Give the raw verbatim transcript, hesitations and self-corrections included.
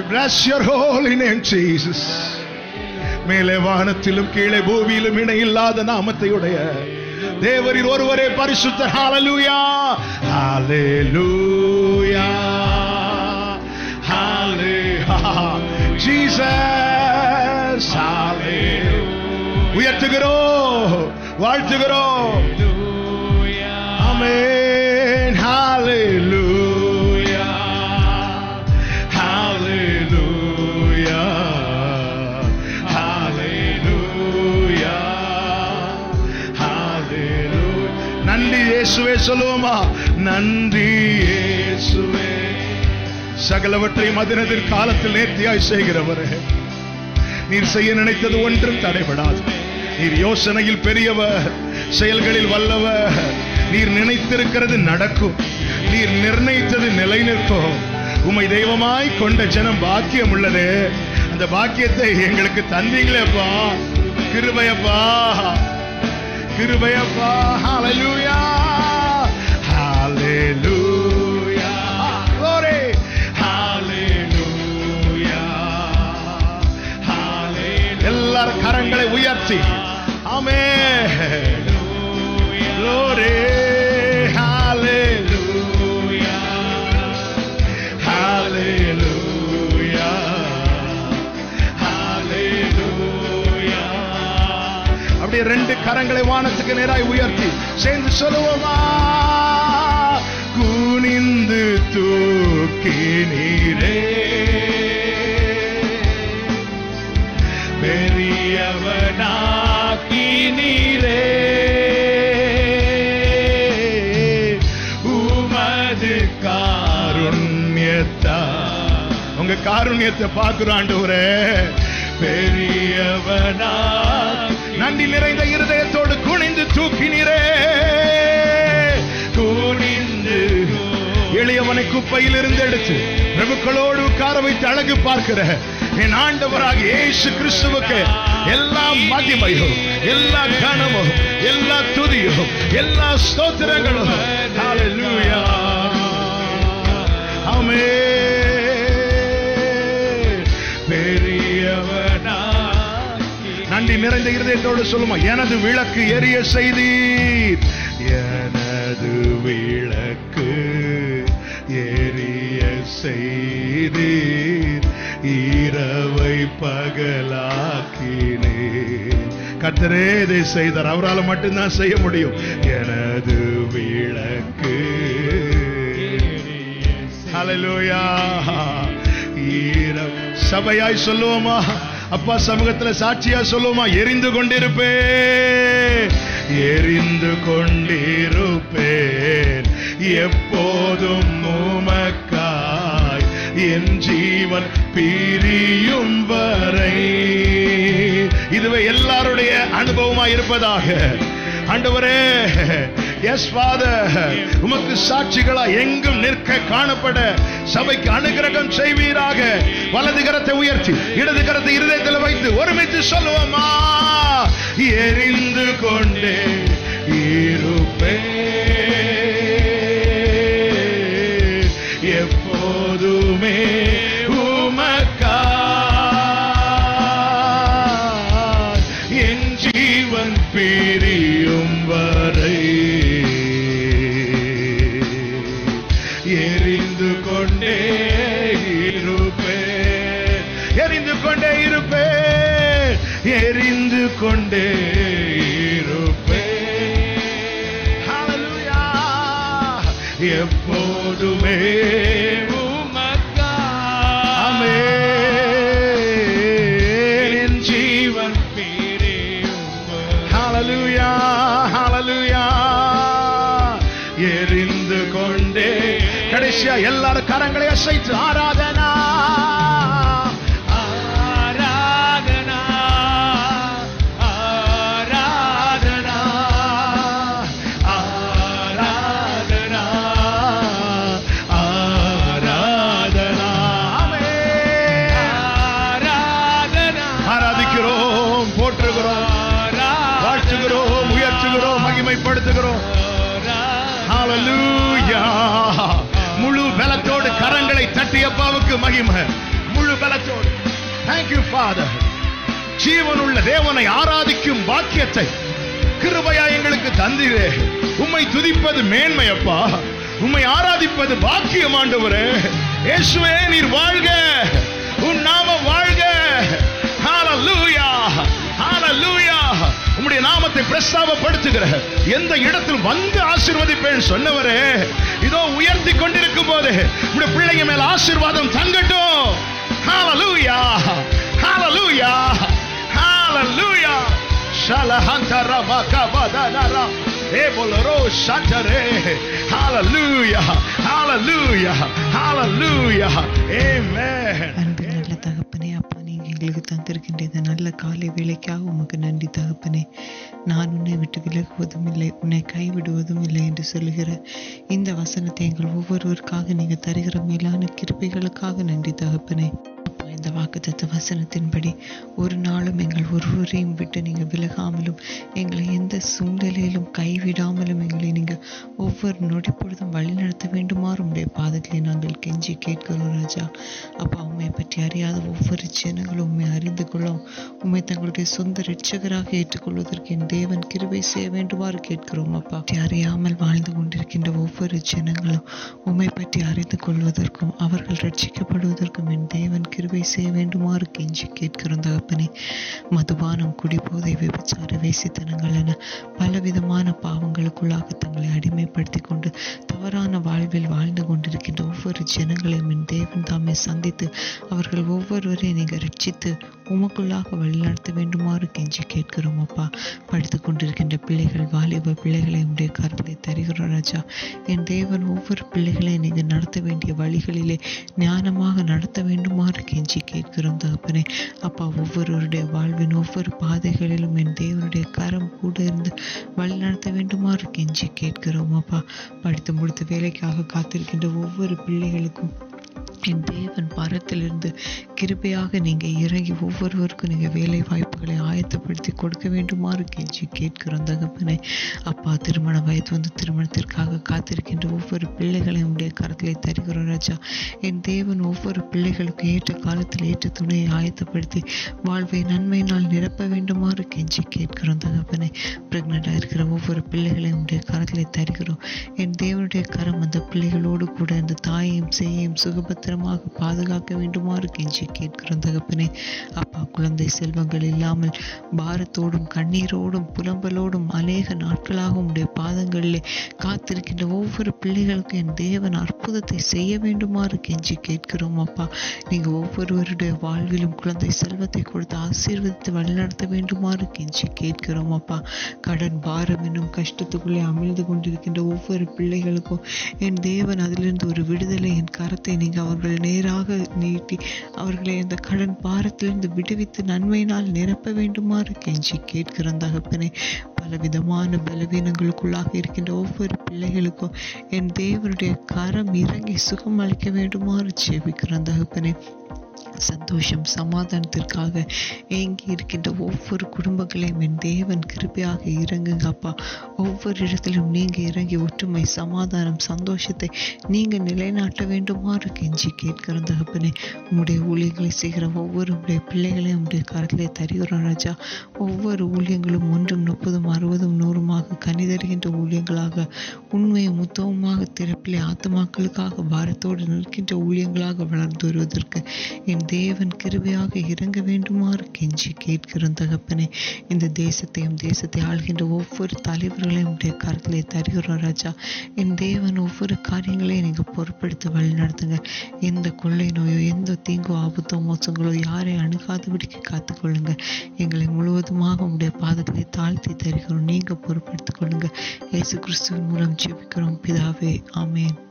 Bless your holy name, Jesus. மேலே வானத்திலும் கீழே பூமியிலும் இணையில்லாத நாமத்தை உடைய தேவரின் ஒருவரே பரிசுத்தர். ஹalleluya, ஹalleluya, ஹalleluya, Jesus, ஹalleluya. உயர்த்துகிறோம், வாழ்த்துகிறோம். ஆமென். ஹalleluya, ஹalleluya, ஹalleluya, ஹalleluya. நன்றி இயேசுவே சொல்லுவோமா? நன்றி இயேசுவே. சகலவற்றையும் அதினதின் காலத்தில் நேர்த்தியாய் செய்கிறவரே, நீர் செய்ய நினைத்தது ஒன்றும் தடைபடாது. நீர் யோசனையில் பெரியவர், செயல்களில் வல்லவர். நீர் நினைத்திருக்கிறது நடக்கும், நீர் நிர்ணயித்தது நிலை நிற்கும். உம்மை தெய்வமாய் கொண்ட ஜனம் பாக்கியம் உள்ளதே. அந்த பாக்கியத்தை எங்களுக்கு தந்தீங்களேப்பா. கிருபையப்பா, கிருபையப்பா. ஹalleluya, ஹalleluya, glory, ஹalleluya, ஹalleluya. எல்லாரும் கரங்களை உயர்த்தி ஆமென், glory, hallelujah, hallelujah, hallelujah. அப்படியே ரெண்டு கரங்களை வானத்துக்கு நேராய் உயர்த்தி சேர்ந்து சொல்லுவோமா? குனிந்து தூக்கி நீரே பெரியவனாக்கி நீரே காருண்யத்தா. உங்க காருண்யத்தை பார்க்கிறோம் ஆண்டவரே. பெரியவனா நன்றி நிறைந்த இருதயத்தோடு குனிந்து தூக்கினீரே. குனிந்து எளியவனை குப்பையில் இருந்து எடுத்து பிரபுக்களோடு உட்கார வைத்து அழகு பார்க்கிற என் ஆண்டவராக இயேசு கிறிஸ்துவுக்கு எல்லா மகிமையும், எல்லா கனமும், எல்லா துதியும், எல்லா ஸ்தோத்திரங்களும். ஹalleluya, பெரியவனா. நன்றி நிறைந்த இருதயத்தோடு சொல்லுமா? எனது விளக்கு எரிய செய்தீர், எனது விளக்கு எரிய செய்தீர், இரவை பகலாக்கினீர். கர்த்தரே இதை செய்தார், அவரால் மட்டும்தான் செய்ய முடியும். எனது விளக்கு. ஹalleluya. சபையாய் சொல்லுவோமா? அப்பா சமூகத்தில் சாட்சியா சொல்லுவோமா? எரிந்து கொண்டிருப்பேன், எரிந்து கொண்டிருப்பேன் எப்போதும் உமக்காய், என் ஜீவன் பிரியும் வரை. இதுவே எல்லாருடைய அனுபவமா இருப்பதாக. ஆண்டவரே, எஸ் ஃபாதர், உமக்கு சாட்சிகளா எங்கும் நிற்க காணப்பட சபைக்கு அனுகிரகம் செய்வீராக. வலது கரத்தை உயர்த்தி இடது கரத்தை இருதயத்தில் வைத்து ஒருமித்து சொல்லுவோமா? எரிந்து கொண்டே இருப்பேன் எப்போதுமே உமக்காய், என் ஜீவன் பிரியும் வரை. எரிந்து கொண்டே இருப்பேன், எரிந்து கொண்டே இருப்பேன், எரிந்து கொண்டே இருப்பேன். ஹalleluya, எப்போதுமே உமக்காய். ஆமென், என் ஜீவன் பிரியும். ஹalleluya, ஹalleluya. எரிந்து கொண்டே. கடைசியா எல்லாரும் கரங்களை அசைத்து ஆராதனா, ஆராதனா, ஆராதனா, ஆராதனா, ஆராதனா. ஆராதனா. ஆராதிக்கிறோம், போற்றுகிறோம், வாழ்த்துகிறோம், உயர்த்துகிறோம், மகிமைப்படுத்துகிறோம். ஹalleluya. முழு பலத்தோடு கரங்களை தட்டி அப்பாவுக்கு மகிமை. முழு பலத்தோடு. Thank you Father. ஜீவனுள்ள தேவனை ஆராதிக்கும் பாக்கியத்தை கிருபையா எங்களுக்கு தந்தீரே. உம்மை துதிப்பது மேன்மையப்பா, உம்மை ஆராதிப்பது பாக்கியம் ஆண்டவரே. இயேசுவே நீர் வாழ்க, உன் நாமம் வாழ்க. ஹalleluya, ஹalleluya. உம்முடைய நாமத்தை பிரஸ்தாபப்படுத்துகிற எந்த இடத்தில் வந்து ஆசீர்வதிப்பேன் சொன்னவரே, இதோ உயர்த்தி கொண்டிருக்கும் போது உம்முடைய பிள்ளைங்க மேல் ஆசீர்வாதம் தங்கட்டும். ஹalleluya, ஹalleluya, ஹalleluya. ஷலஹந்தர மகவதனரா ஏபோலரோ ஷட்டரே. ஹalleluya, ஹalleluya, ஹalleluya. ஆமென். அன்பு நல்ல தகப்பனே, அப்பா நீங்க எங்களுக்கு தந்திருக்கின்ற இந்த நல்ல காலை வேளைக்காக உமக்கு நன்றி தகப்பனே. நான் உன்னை விட்டு விலகுவதும் இல்லை, உன்னை கைவிடுவதும் இல்லை என்று சொல்லுகிற இந்த வசனத்தை எங்கள் ஒவ்வொருவருக்காக நீங்க தருகிற மேலான கிருபைகளுக்காக நன்றி தகப்பனே. இந்த வாக்குத்தத்த வசனத்தின்படி ஒரு நாளும் எங்கள் ஒருவரையும் விட்டு நீங்க விலகாமலும் எங்களை எந்த சூழ்நிலையிலும் கைவிடாமலும் எங்களை நீங்க ஒவ்வொரு நொடி பொழுதும் வழி நடத்த வேண்டுமாறு உடைய பாதங்களை நாங்கள் கெஞ்சி கேட்கிறோம் ராஜா. அப்பா உண்மை பற்றி அறியாத ஒவ்வொரு ஜனங்களும் உண்மை அறிந்து கொள்ளும், உண்மை தங்களுடைய சொந்த இரட்சகராக ஏற்றுக்கொள்வதற்கு என் தேவன் கிருபை செய்ய வேண்டுமாறு கேட்கிறோம். அப்பா அறியாமல் வாழ்ந்து கொண்டிருக்கின்ற ஒவ்வொரு ஜனங்களும் உண்மை பற்றி அறிந்து கொள்வதற்கும் அவர்கள் ரட்சிக்கப்படுவதற்கும் என் தேவன் கிருபை செய்ய வேண்டுமாறு கெஞ்சி கேட்கிறோம் தகப்பனே. மதுபானம், குடிபோதை, விபச்சார, வேசித்தனங்கள் என பலவிதமான பாவங்களுக்குள்ளாக தங்களை அடிமைப்படுத்தி கொண்டு தவறான வாழ்வில் வாழ்ந்து கொண்டிருக்கின்ற ஒவ்வொரு ஜனங்களையும் என் தேவன் தாமே சந்தித்து அவர்கள் ஒவ்வொருவரையும் நீங்க ரட்சித்து உமக்குள்ளாக வழிநடத்த வேண்டுமாறு கெஞ்சி கேட்கிறோம். அப்பா படித்து கொண்டிருக்கின்ற பிள்ளைகள், வாலிப பிள்ளைகளை உடைய கருத்தை தருகிறோம் ராஜா. என் தேவன் ஒவ்வொரு பிள்ளைகளையும் நீங்க நடத்த வேண்டிய வழிகளிலே ஞானமாக நடத்த வேண்டுமாறு கெஞ்சி கேட்கிறோம் தகப்பனே. அப்பா ஒவ்வொருவருடைய வாழ்வின் ஒவ்வொரு பாதைகளிலும் என் தேவனுடைய கரம் கூட இருந்து வழி நடத்த வேண்டுமாறு கெஞ்சி கேட்கிறோம். அப்பா படித்து முடித்த வேலைக்காக காத்திருக்கின்ற ஒவ்வொரு பிள்ளைகளுக்கும் என் தேவன் பரத்திலிருந்து கிருபையாக நீங்க இறங்கி ஒவ்வொருவருக்கும் நீங்க வேலை வாய்ப்புகளை ஆயத்தப்படுத்தி கொடுக்க வேண்டுமாறு கெஞ்சி கேட்கிறோம் தகப்பனே. அப்பா திருமண வயது வந்து திருமணத்திற்காக காத்திருக்கின்ற ஒவ்வொரு பிள்ளைகளையும் உடைய கரத்திலே தருகிறோம் ராஜா. என் தேவன் ஒவ்வொரு பிள்ளைகளுக்கும் ஏற்ற காலத்தில் ஏற்ற துணையை ஆயத்தப்படுத்தி வாழ்வை நன்மையினால் நிரப்ப வேண்டுமாறு கெஞ்சி கேட்கிறோம் தகப்பனே. பிரெக்னண்டா இருக்கிற ஒவ்வொரு பிள்ளைகளையும் உடைய கரத்திலே தருகிறோம். என் தேவனுடைய கரம் அந்த பிள்ளைகளோடு கூட அந்த தாயையும் செய்யையும் சுகபத்திரமாக பாதுகாக்க வேண்டுமாறு கெஞ்சி கேட்கிறோம் தகப்பனே. அப்பா குழந்தை செல்வங்கள் இல்லாமல் பாரத்தோடும் கண்ணீரோடும் புலம்பலோடும் அநேக நாட்களாக உடைய பாதங்களிலே காத்திருக்கின்ற ஒவ்வொரு பிள்ளைகளுக்கும் என் தேவன் அற்புதத்தை செய்ய வேண்டுமாறு கெஞ்சி கேட்கிறோம். அப்பா நீங்க ஒவ்வொருவருடைய வாழ்விலும் குழந்தை செல்வத்தை கொடுத்து ஆசீர்வதித்து வழிநடத்த வேண்டுமாறு கெஞ்சி கேட்கிறோம். அப்பா கடன் பாரம் என்னும் கஷ்டத்துக்குள்ளே அமிழ்ந்து கொண்டிருக்கின்ற ஒவ்வொரு பிள்ளைகளுக்கும் என் தேவன் அதிலிருந்து ஒரு விடுதலை என் கரத்தை நீங்க அவர்கள் நேராக நீட்டி அவர்களை அந்த கடன் பாரத்திலிருந்து விடுவித்து நன்மையினால் நிரப்ப வேண்டுமாறு கெஞ்சி கேட்கிறோம் தகப்பனே. பலவிதமான பலவீனங்களுக்குள்ளாக இருக்கின்ற ஒவ்வொரு பிள்ளைகளுக்கும் என் தேவனுடைய கரம் இறங்கி சுகம் அளிக்க வேண்டுமாறு ஜெபிக்கிறோம் தகப்பனே. சந்தோஷம் சமாதானத்திற்காக ஏங்கி இருக்கின்ற ஒவ்வொரு குடும்பங்களையும் என் தேவன் கிருபையாக இறங்குங்க அப்பா. ஒவ்வொரு இடத்திலும் நீங்க இறங்கி ஒற்றுமை, சமாதானம், சந்தோஷத்தை நீங்க நிலைநாட்ட வேண்டுமாறு கெஞ்சி கேட்கிறோம் தகப்பனே. உங்களுடைய ஊழியர்களை செய்கிற ஒவ்வொரு உடைய பிள்ளைகளையும் உடைய கரத்திலே தருகிறோம் ராஜா. ஒவ்வொரு ஊழியங்களும் ஒன்றும் முப்பதும் அறுபதும் நூறுமாக கனி தருகின்ற ஊழியங்களாக உண்மையும் முத்தமுமாக திறப்பிலே ஆத்மாக்களுக்காக பாரத்தோடு நிற்கின்ற ஊழியங்களாக வளர்ந்து வருவதற்கு என் தேவன் கிருபையாக இறங்க வேண்டுமாறு கெஞ்சி கேட்கிறோம் தகப்பனே. இந்த தேசத்தையும் தேசத்தை ஆள்கின்ற ஒவ்வொரு தலைவர்களையும் உடைய கருத்திலே தருகிறோம் ராஜா. என் தேவன் ஒவ்வொரு காரியங்களையும் நீங்க பொறுப்படுத்த வழி நடத்துங்க. எந்த கொள்ளை நோயோ எந்த தீங்கோ ஆபத்தோ மோசங்களோ யாரை அணுகாதபடிக்கு காத்துக்கொள்ளுங்க. எங்களை முழுவதுமாக உடைய பாதத்திலே தாழ்த்தி தருகிறோம். நீங்க பொறுப்படுத்திக் கொள்ளுங்க. இயேசு கிறிஸ்துவின் மூலம் ஜெபிக்கிறோம் பிதாவே, ஆமென்.